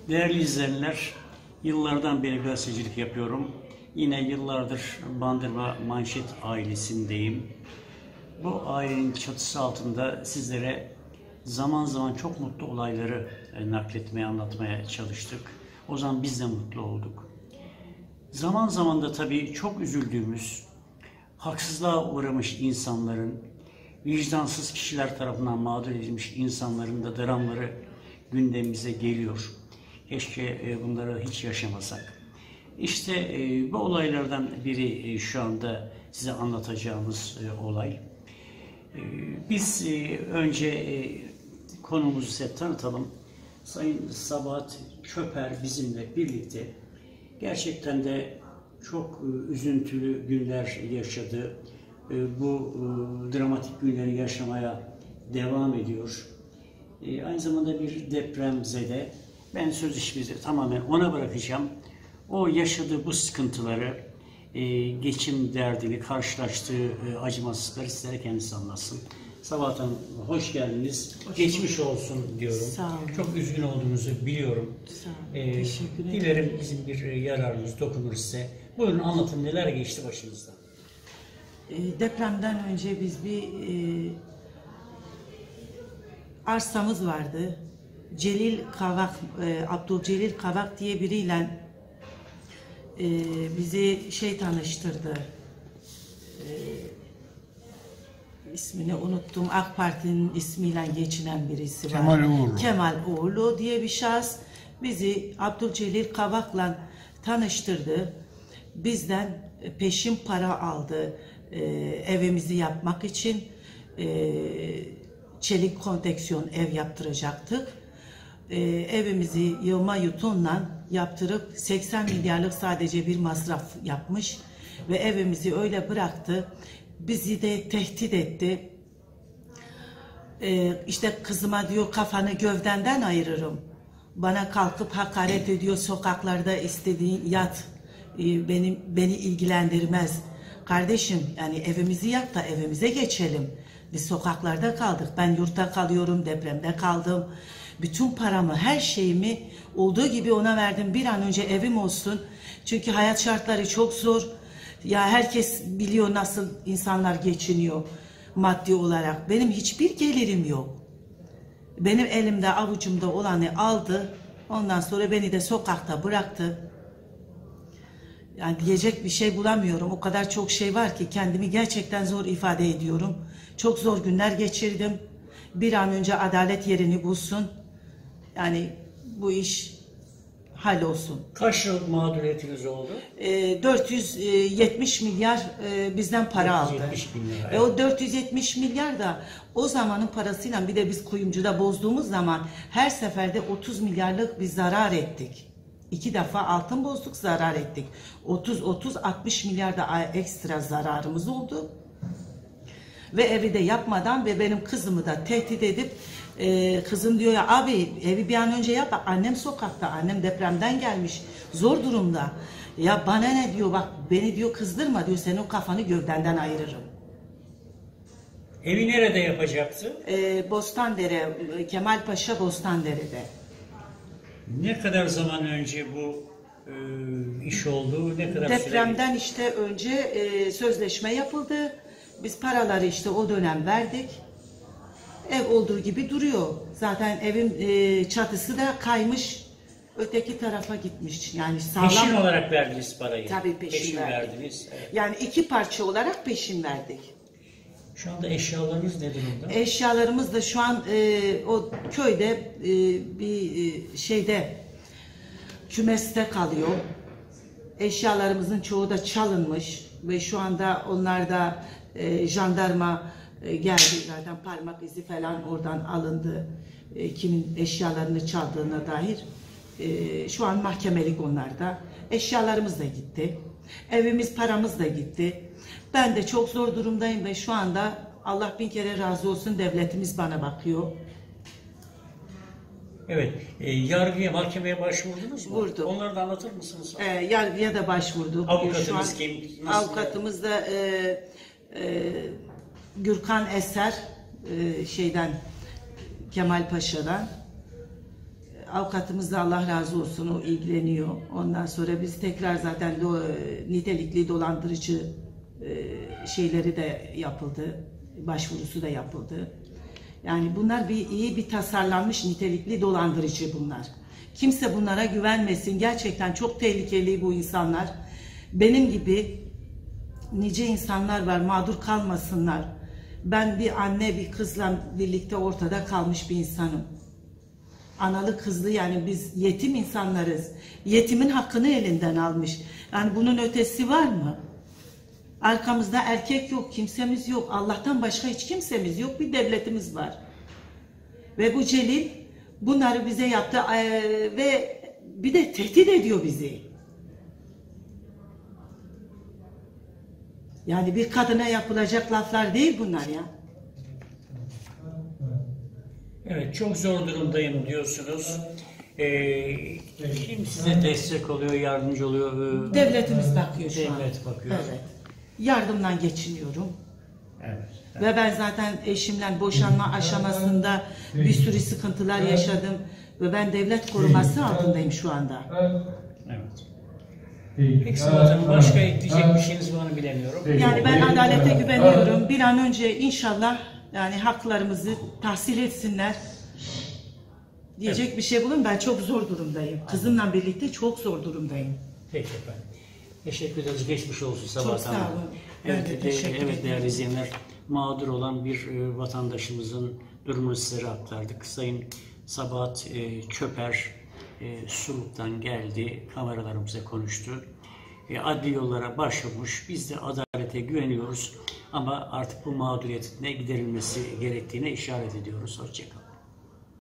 Değerli izleyenler, yıllardan beri gazetecilik yapıyorum. Yine yıllardır Bandırma Manşet ailesindeyim. Bu ailenin çatısı altında sizlere zaman zaman çok mutlu olayları nakletmeye, anlatmaya çalıştık. O zaman biz de mutlu olduk. Zaman zaman da tabii çok üzüldüğümüz, haksızlığa uğramış insanların, vicdansız kişiler tarafından mağdur edilmiş insanların da dramları gündemimize geliyor. Keşke bunları hiç yaşamasak. İşte bu olaylardan biri şu anda size anlatacağımız olay. Biz önce konumuzu size tanıtalım. Sayın Sabahat Çöper bizimle birlikte gerçekten de çok üzüntülü günler yaşadı. Bu dramatik günleri yaşamaya devam ediyor. Aynı zamanda bir depremzede. Ben söz işimizi tamamen ona bırakacağım. O yaşadığı bu sıkıntıları, geçim derdini, karşılaştığı acımasızlıkları sizlere kendisi anlatsın. Sabahat Hanım, hoş geldiniz. Geçmiş olsun diyorum. Sağ olun. Çok üzgün olduğunuzu biliyorum. Sağ olun. Teşekkür ederim. Dilerim bizim bir yararımız dokunur size. Buyurun anlatın, neler geçti başınızdan. Depremden önce biz bir arsamız vardı. Abdülcelil Kavak diye biriyle bizi tanıştırdı. İsmini unuttum. AK Parti'nin ismiyle geçinen birisi var. Kemal Uğurlu. Kemal Uğurlu diye bir şahıs bizi Abdülcelil Kavak'la tanıştırdı. Bizden peşin para aldı evimizi yapmak için. Çelik konteksiyon ev yaptıracaktık. Evimizi yığma yutunla yaptırıp 80 milyarlık sadece bir masraf yapmış ve evimizi öyle bıraktı. Bizi de tehdit etti. İşte kızıma diyor kafanı gövdenden ayırırım. Bana kalkıp hakaret ediyor, sokaklarda istediğin yat. Beni ilgilendirmez. Kardeşim yani evimizi yap da evimize geçelim. Biz sokaklarda kaldık. Ben yurtta kalıyorum, depremde kaldım. Bütün paramı, her şeyimi olduğu gibi ona verdim. Bir an önce evim olsun. Çünkü hayat şartları çok zor. Ya herkes biliyor nasıl insanlar geçiniyor maddi olarak. Benim hiçbir gelirim yok. Benim elimde, avucumda olanı aldı. Ondan sonra beni de sokakta bıraktı. Yani diyecek bir şey bulamıyorum. O kadar çok şey var ki kendimi gerçekten zor ifade ediyorum. Çok zor günler geçirdim. Bir an önce adalet yerini bulsun. Yani bu iş hallolsun. Kaç yıl mağduriyetiniz oldu? 470 milyar bizden para aldı. 470 bin lira, Ve o 470 milyar da o zamanın parasıyla bir de biz kuyumcuda bozduğumuz zaman her seferde 30 milyarlık bir zarar ettik. 2 defa altın bozduk, zarar ettik. 60 milyar da ekstra zararımız oldu. Ve evi de yapmadan ve benim kızımı da tehdit edip kızım diyor ya abi evi bir an önce yap. Bak, annem sokakta, annem depremden gelmiş, zor durumda. Ya bana ne diyor, bak beni diyor kızdırma diyor, sen o kafanı gövdenden ayırırım. Evi nerede yapacaktı? Bostandere, Kemalpaşa Bostandere'de. Ne kadar zaman önce bu iş oldu? Ne kadar Depremden işte önce sözleşme yapıldı. Biz paraları işte o dönem verdik. Ev olduğu gibi duruyor. Zaten evin çatısı da kaymış. Öteki tarafa gitmiş. Yani sağlam. Peşin olarak verdiniz parayı. Tabii peşin verdik. verdiniz. Evet. Yani 2 parça olarak peşin verdik. Şu anda eşyalarınız ne durumda? Eşyalarımız da şu an o köyde bir kümeste kalıyor. Eşyalarımızın çoğu da çalınmış ve şu anda onlar da jandarma geldi, zaten parmak izi falan oradan alındı. Kimin eşyalarını çaldığına dair. Şu an mahkemelik onlarda. Eşyalarımız da gitti. Evimiz, paramız da gitti. Ben de çok zor durumdayım ve şu anda Allah bin kere razı olsun devletimiz bana bakıyor. Evet. Yargıya, mahkemeye başvurdunuz mu? Vurdum. Onları da anlatır mısınız? Yargıya da başvurduk. Avukatınız kim? Nasıl? Avukatımız da Gürkan Eser Kemalpaşa'dan. Avukatımız da Allah razı olsun, o ilgileniyor. Ondan sonra biz tekrar zaten nitelikli dolandırıcı şeyleri de yapıldı. Başvurusu da yapıldı. Yani bunlar iyi bir tasarlanmış nitelikli dolandırıcı bunlar. Kimse bunlara güvenmesin. Gerçekten çok tehlikeli bu insanlar. Benim gibi nice insanlar var, mağdur kalmasınlar. Ben bir anne bir kızla birlikte ortada kalmış bir insanım. Analı kızlı, yani biz yetim insanlarız. Yetimin hakkını elinden almış. Yani bunun ötesi var mı? Arkamızda erkek yok, kimsemiz yok. Allah'tan başka hiç kimsemiz yok. Bir devletimiz var. Ve bu Celil bunları bize yaptı ve bir de tehdit ediyor bizi. Yani bir kadına yapılacak laflar değil bunlar ya. Evet, çok zor durumdayım diyorsunuz. Kim size destek oluyor, yardımcı oluyor? Devletimiz bakıyor şu an. Devlet bakıyor. Evet. Yardımdan geçiniyorum. Evet. Ve ben zaten eşimle boşanma aşamasında bir sürü sıkıntılar yaşadım. Ve ben devlet koruması altındayım şu anda. Evet. Peki Sabahat Hanım, başka ekleyecek bir şeyiniz var mı bilemiyorum. Yani ben adalete güveniyorum. Bir an önce inşallah yani haklarımızı tahsil etsinler. Diyecek bir şey bulun. Ben çok zor durumdayım. Kızımla birlikte çok zor durumdayım. Peki efendim. Teşekkür ederiz. Geçmiş olsun Sabahat Hanım. Çok sağ olun. Evet değerli izleyenler, mağdur olan bir vatandaşımızın durumunu sizlere aktardık. Sayın Sabahat Köper Suluk'tan geldi, kameralarımıza konuştu. Adli yollara başvurmuş. Biz de adalete güveniyoruz ama artık bu mağduriyetin giderilmesi gerektiğine işaret ediyoruz. Hoşçakalın.